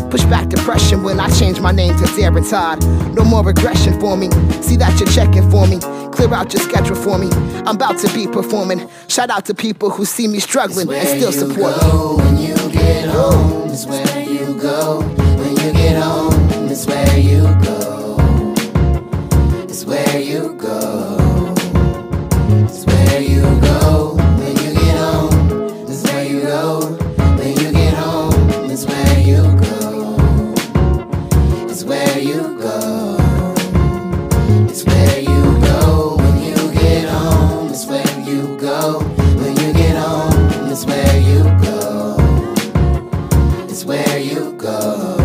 Push back depression when I change my name to Darren Todd. No more regression for me. See that you're checking for me. Clear out your schedule for me. I'm about to be performing. Shout out to people who see me struggling and still support me. When you get home, it's where you go. When you get home, it's where you go. It's where you go. It's where you go. When you get home, it's where you go. When you get home, it's where you go. It's where you go. It's where you go. When you get home, it's where you go. When you get home, it's where you go. It's where you go.